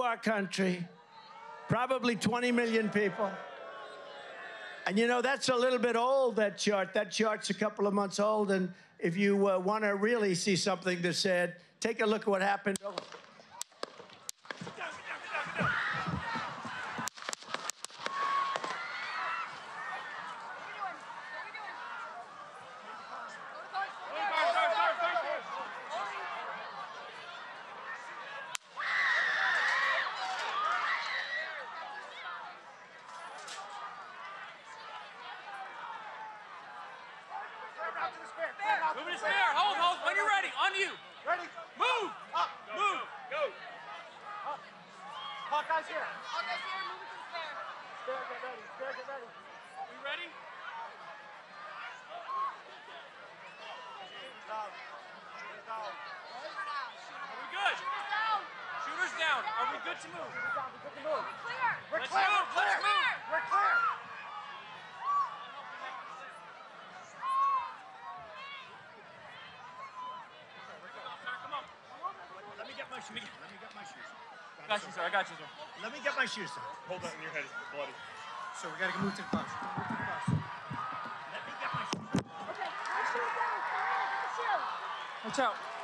our country, probably 20 million people. And you know, that's a little bit old, that chart. That chart's a couple of months old. And if you want to really see something that's said, take a look at what happened. Move to the spare. Hold. When you're ready. On you. Ready? Move. Up. Move. Go. Up. Hawkeye's here. Hawkeye's here. Move it to the spare. Spare, get ready. Spare, get ready. We ready? Shooters down. Shooters down. Are we good? Shooters down. Shooters down. Are we good to move? Shooters down. We're good to move. We're clear. We're Let's clear. move. We're Let's clear. move. We're clear. Come on. Let me get my shoes. Let me get my shoes. I got you, sir. I got you, sir. Let me get my shoes. Hold that in your head. It's bloody. So we gotta move to the bus. Move to the bus. Let me get my shoes. Okay. Shoot down. Shoot. Watch out.